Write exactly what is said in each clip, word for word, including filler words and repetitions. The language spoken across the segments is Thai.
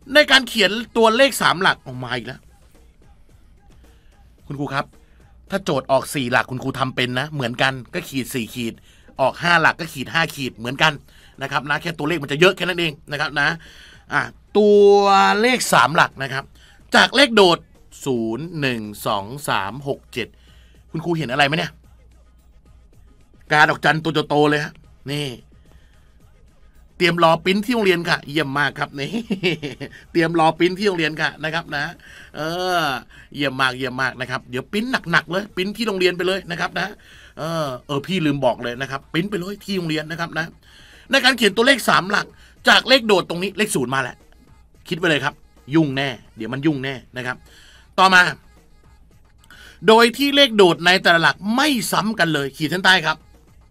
ในการเขียนตัวเลขสามหลักออกมาอีกแล้วคุณครูครับถ้าโจทย์ออกสี่หลักคุณครูทำเป็นนะเหมือนกันก็ขีดสี่ขีดออกห้าหลักก็ขีดห้าขีดเหมือนกันนะครับนะแค่ตัวเลขมันจะเยอะแค่นั้นเองนะครับนะอ่ะตัวเลขสามหลักนะครับจากเลขโดดศูนย์หนึ่งสองสามหกเจ็ดคุณครูเห็นอะไรไหมเนี่ยการดอกจันตัวโตเลยฮะนี่เตรียมรอปริ้นที่โรงเรียนค่ะเยี่ยมมากครับนี่เตรียมรอปริ้นที่โรงเรียนค่ะนะครับนะเออเยี่ยมมากเยี่ยมมากนะครับเดี๋ยวปริ้นหนักๆเลยปริ้นที่โรงเรียนไปเลยนะครับนะเออเออพี่ลืมบอกเลยนะครับปริ้นไปเลยที่โรงเรียนนะครับนะในการเขียนตัวเลขสามหลักจากเลขโดดตรงนี้เลขศูนย์มาแล้วคิดไปเลยครับยุ่งแน่เดี๋ยวมันยุ่งแน่นะครับต่อมาโดยที่เลขโดดในแต่ละหลักไม่ซ้ำกันเลยขีดเส้นใต้ครับ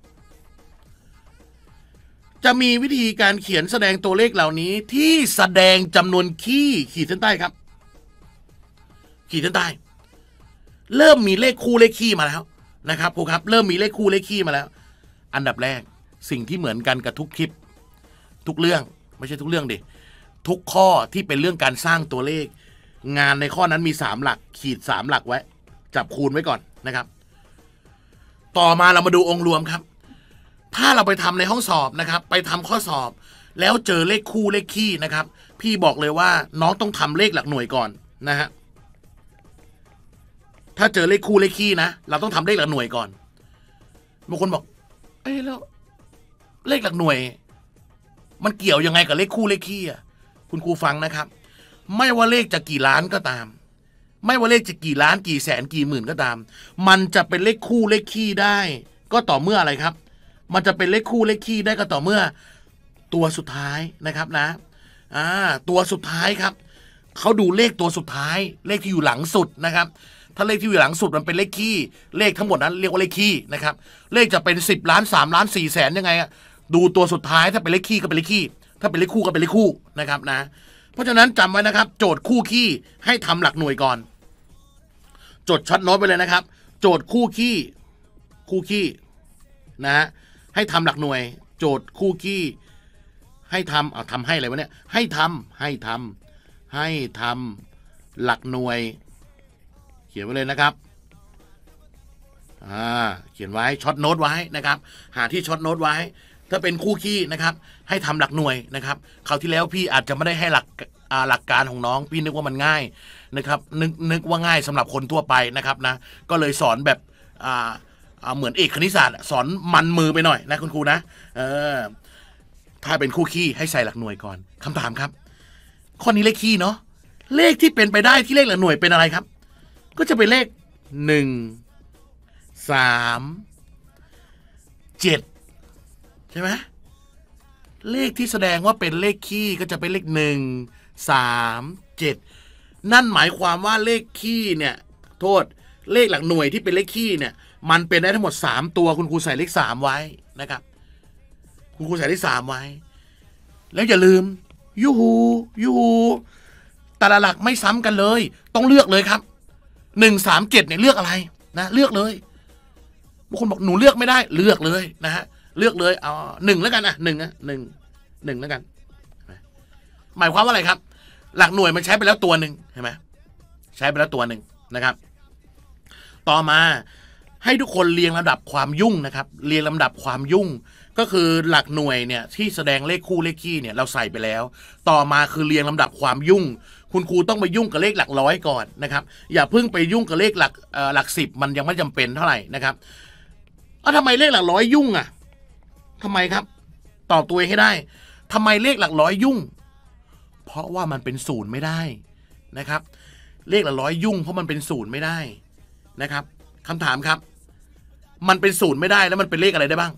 จะมีวิธีการเขียนแสดงตัวเลขเหล่านี้ที่แสดงจำนวนคี่ขีดเส้นใต้ครับขีดเส้นใต้เริ่มมีเลขคู่เลขคี่มาแล้วนะครับครูครับเริ่มมีเลขคู่เลขคี่มาแล้วอันดับแรกสิ่งที่เหมือนกันกับทุกคลิปทุกเรื่องไม่ใช่ทุกเรื่องดิทุกข้อที่เป็นเรื่องการสร้างตัวเลขงานในข้อนั้นมีสามหลักขีดสามหลักไว้จับคูณไว้ก่อนนะครับต่อมาเรามาดูองค์รวมครับถ้าเราไปทำในห้องสอบนะครับไปทำข้อสอบแล้วเจอเลขคู่เลขคี่นะครับพี่บอกเลยว่าน้องต้องทำเลขหลักหน่วยก่อนนะฮะถ้าเจอเลขคู่เลขคี่นะเราต้องทำเลขหลักหน่วยก่อนบางคนบอกเอ้ยแล้วเลขหลักหน่วยมันเกี่ยวยังไงกับเลขคู่เลขคี่อ่ะคุณครูฟังนะครับไม่ว่าเลขจะกี่ล้านก็ตามไม่ว่าเลขจะกี่ล้านกี่แสนกี่หมื่นก็ตามมันจะเป็นเลขคู่เลขคี่ได้ก็ต่อเมื่ออะไรครับมันจะเป็นเลขคู่เลขคี่ได้ก็ต่อเมื่อตัวสุดท้ายนะครับนะอ่าตัวสุดท้ายครับเขาดูเลขตัวสุดท้ายเลขที่อยู่หลังสุดนะครับถ้าเลขที่อยู่หลังสุดมันเป็นเลขคี่เลขทั้งหมดนั้นเรียกว่าเลขคี่นะครับเลขจะเป็นสิบล้านสามล้านสี่แสนยังไงอะดูตัวสุดท้ายถ้าเป็นเลขคี่ก็เป็นเลขคี่ถ้าเป็นเลขคู่ก็เป็นเลขคู่นะครับนะเพราะฉะนั้นจำไว้นะครับโจทย์คู่คี่ให้ทำหลักหน่วยก่อนจดช็อตโน้ตไปเลยนะครับโจทย์คู่คี่คู่คี่นะฮะให้ทำหลักหน่วยโจทย์คู่คี่ให้ทำเอาทำให้อะไรวะเนี่ยให้ทำให้ทำให้ทำหลักหน่วยเขียนไว้เลยนะครับอ่าเขียนไว้ช็อตโน้ตไว้นะครับหาที่ช็อตโน้ตไว้ถ้าเป็นคู่คี่นะครับให้ทำหลักหน่วยนะครับคราวที่แล้วพี่อาจจะไม่ได้ให้หลักอ่าหลักการของน้องพี่นึกว่ามันง่ายนะครับนึกนึกว่าง่ายสำหรับคนทั่วไปนะครับนะก็เลยสอนแบบอ่าเหมือนเอกคณิตศาสตร์สอนมันมือไปหน่อยนะคุณครูนะเออถ้าเป็นคู่คี่ให้ใส่หลักหน่วยก่อนคำถามครับข้อนี้เลขคี่เนาะเลขที่เป็นไปได้ที่เลขหลักหน่วยเป็นอะไรครับก็จะเป็นเลขหนึ่งสามเจ็ดใช่ไหมเลขที่แสดงว่าเป็นเลขคี่ก็จะเป็นเลขหนึ่งสามเจ็ดนั่นหมายความว่าเลขคี่เนี่ยโทษเลขหลักหน่วยที่เป็นเลขคี่เนี่ยมันเป็นได้ทั้งหมดสามตัวคุณครูใส่เลขสามไว้นะครับคุณครูใส่เลขสามไว้แล้วอย่าลืมยูฮูยูฮูแต่ละหลักไม่ซ้ำกันเลยต้องเลือกเลยครับหนึ่งสามเจ็ดเนี่ยเลือกอะไรนะเลือกเลยบางคนบอกหนูเลือกไม่ได้เลือกเลยนะฮะเลือกเลยเอาหนึ่งแล้วกันนะหนึ่งนะหนึ่งหนึ่งแล้วกันหมายความว่าอะไรครับหลักหน่วยมันใช้ไปแล้วตัวหนึ่งใช่ไหมใช้ไปแล้วตัวหนึ่งนะครับต่อมาให้ทุกคนเรียงลำดับความยุ่งนะครับเรียงลำดับความยุ่งก็คือหลักหน่วยเนี่ยที่แสดงเลขคู่เลขคี่เนี่ยเราใส่ไปแล้วต่อมาคือเรียงลำดับความยุ่งคุณครูต้องไปยุ่งกับเลขหลักร้อยก่อนนะครับอย่าเพิ่งไปยุ่งกับเลขหลักเอ่อหลักสิบมันยังไม่จำเป็นเท่าไหร่นะครับเอ้าทำไมเลขหลักร้อยยุ่งอ่ะทำไมครับตอบตัวเองให้ได้ทำไมเลขหลักร้อยยุ่งเพราะว่ามันเป็นศูนย์ไม่ได้นะครับเลขหลักร้อยยุ่งเพราะมันเป็นศูนย์ไม่ได้นะครับคำถามครับมันเป็นศูนย์ไม่ได้แล้วมันเป็นเลขอะไรได้บ้าง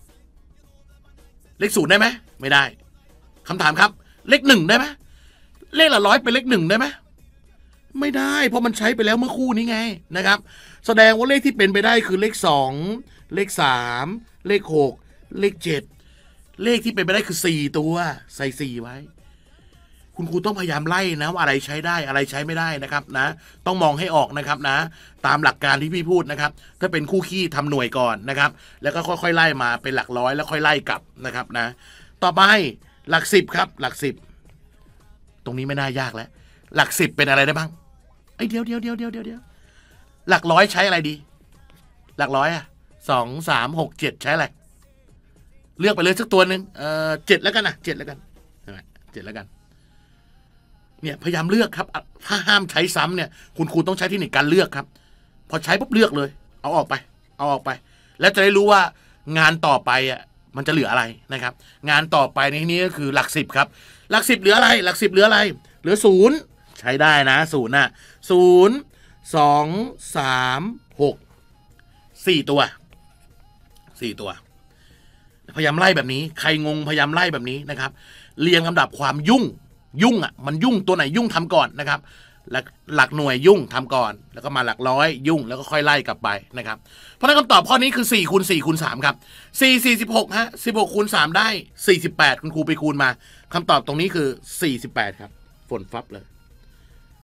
เลขศูนย์ได้ไหมไม่ได้คำถามครับเลขหนึ่งได้ไหมเลขละร้อยเป็นเลขหนึ่งได้ไหมไม่ได้เพราะมันใช้ไปแล้วเมื่อคู่นี้ไงนะครับแสดงว่าเลขที่เป็นไปได้คือเลขสองเลขสามเลขหกเลขเจ็ดเลขที่เป็นไปได้คือสี่ตัวใส่สี่ไว้คุณครูต้องพยายามไล่นะว่าอะไรใช้ได้อะไรใช้ไม่ได้นะครับนะต้องมองให้ออกนะครับนะตามหลักการที่พี่พูดนะครับถ้าเป็นคู่คี่ทำหน่วยก่อนนะครับแล้วก็ค่อยๆไล่มาเป็นหลักร้อยแล้วค่อยไล่กลับนะครับนะต่อไปหลักสิบครับหลักสิบตรงนี้ไม่น่ายากแล้วหลักสิบเป็นอะไรได้บ้างไอ้เดี๋ยวเดี๋ยวเดี๋ยวเดี๋ยวเดี๋ยวหลักร้อยใช้อะไรดีหลักร้อยอ่ะสองสามหกเจ็ดใช้อะไรเลือกไปเลยสักตัวหนึ่งเออเจ็ดแล้วกันนะเจ็ดแล้วกันใช่ไหมเจ็ดแล้วกันเนี่ยพยายามเลือกครับถ้าห้ามใช้ซ้ำเนี่ยคุณครูต้องใช้เทคนิคการเลือกครับพอใช้ปุ๊บเลือกเลยเอาออกไปเอาออกไปแล้วจะได้รู้ว่างานต่อไปอ่ะมันจะเหลืออะไรนะครับงานต่อไปในที่นี้ก็คือหลักสิบครับหลักสิบเหลืออะไรหลักสิบเหลืออะไรเหลือศูนย์ใช้ได้นะศูนย์น่ะศูนย์สองสามหกสี่ตัวสี่ตัวพยายามไล่แบบนี้ใครงงพยายามไล่แบบนี้นะครับเรียงลำดับความยุ่งยุ่งอ่ะมันยุ่งตัวไหนยุ่งทำก่อนนะครับหลักหลักหน่วยยุ่งทำก่อนแล้วก็มาหลักร้อยยุ่งแล้วก็ค่อยไล่กลับไปนะครับเพราะนั้นคำตอบข้อนี้คือสี่คูณสี่คูณสามครับสี่ สี่สิบหกฮะสิบหกคูณสามได้สี่สิบแปดคุณครูไปคูณมาคำตอบตรงนี้คือสี่สิบแปดครับฝนฟับเลย